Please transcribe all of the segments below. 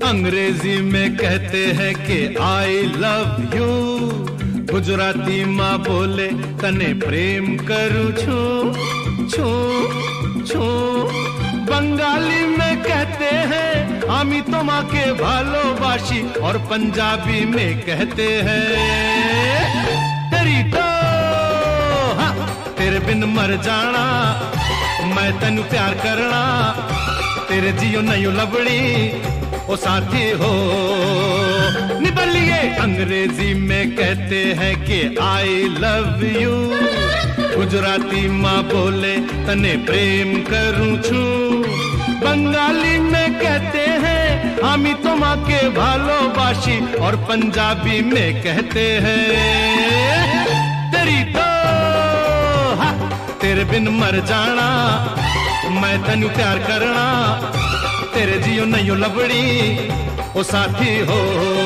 अंग्रेजी में कहते हैं कि आई लव यू, गुजराती माँ बोले तने प्रेम करूं छू छू छू, बंगाली में कहते हैं आमी तो माँ के भालोबाशी, और पंजाबी में कहते हैं तेरी तो हाँ, तेरे बिन मर जाना, मैं तेनू प्यार करना, तेरे जियो नहीं लबड़ी ओ साथी हो निबलिए। अंग्रेजी में कहते हैं कि आई लव यू, गुजराती माँ बोले तने प्रेम करूं छू, बंगाली में कहते हैं आमी तो माँ के भालोबाशी, और पंजाबी में कहते हैं तेरी तो हाँ, तेरे बिन मर जाना, मैं तेनू प्यार करना, तेरे जियो नहीं लबड़ी ओ साथी हो।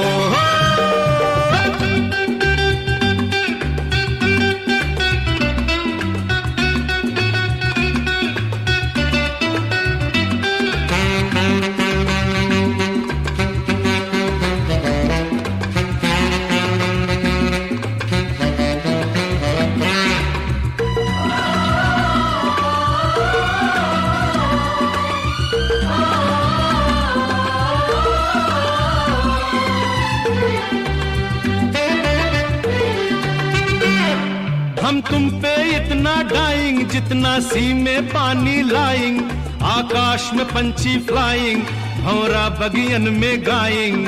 हम तुम पे इतना डाइंग जितना सी में पानी लाइंग, आकाश में पंछी फ्लाइंग, भंवरा बगियन में गाइंग।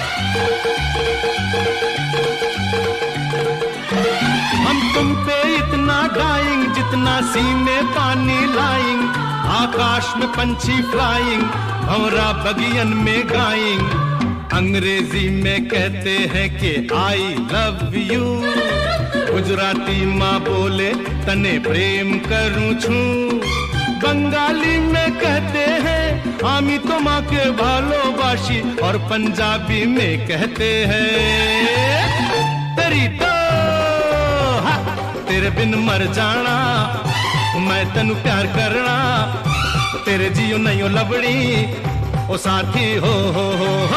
हम तुम पे इतना डाइंग जितना सी में पानी लाइंग, आकाश में पंछी फ्लाइंग, भंवरा बगियन में गाइंग। अंग्रेजी में कहते हैं कि आई लव यू, गुजराती माँ बोले तने प्रेम करूं छू, बंगाली में कहते हैं आमी तो माँ के भालोबाशी, और पंजाबी में कहते हैं तेरी तो हाँ, तेरे बिन मर जाना, मैं तेनू प्यार करना, तेरे जियो नहीं लबड़ी ओ साथी हो।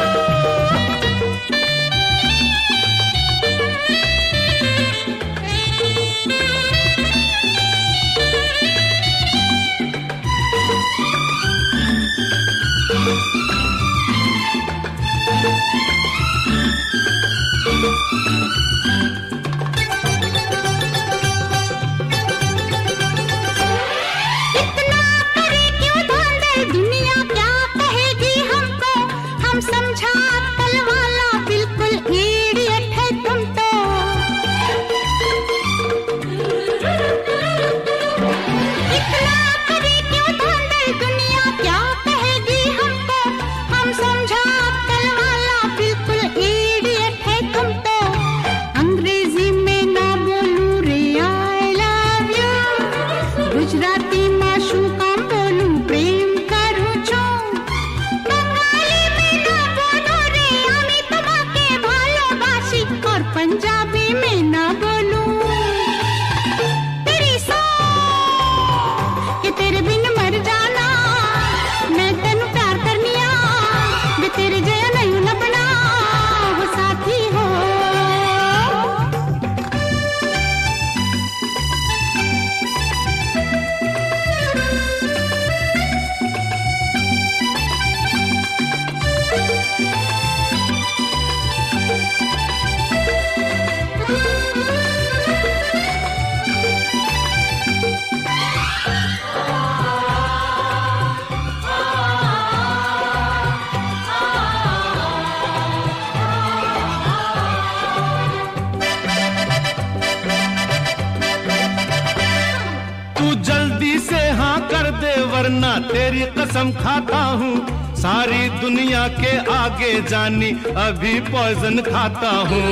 वरना तेरी कसम खाता हूँ, सारी दुनिया के आगे जानी अभी पॉइजन खाता हूँ।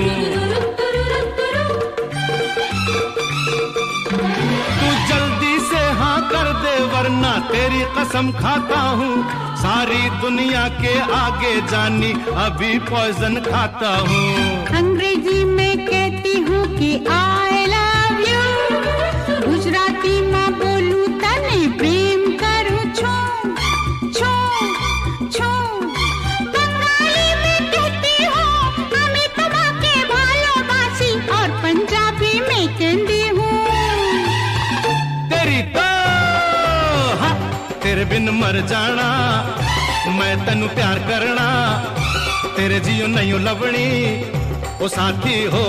तू जल्दी से हाँ कर दे वरना तेरी कसम खाता हूँ, सारी दुनिया के आगे जानी अभी पॉइजन खाता हूँ। अंग्रेजी में कहती हूँ कि आई लव यू, गुजराती में बोलूं तने प्रेम करूं छू छू छू, बिन मर जाना, मैं तनु प्यार करना, तेरे जियो नहीं लवणी ओ साथी हो।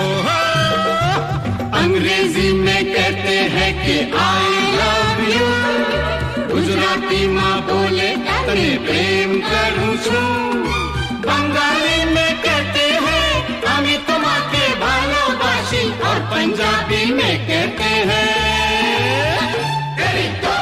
अंग्रेजी में कहते हैं कि आई लव यू, गुजराती माँ बोले तने प्रेम करूं छू, बंगाली में कहते हैं আমি তোমাকে ভালোবাসি, और पंजाबी में कहते हैं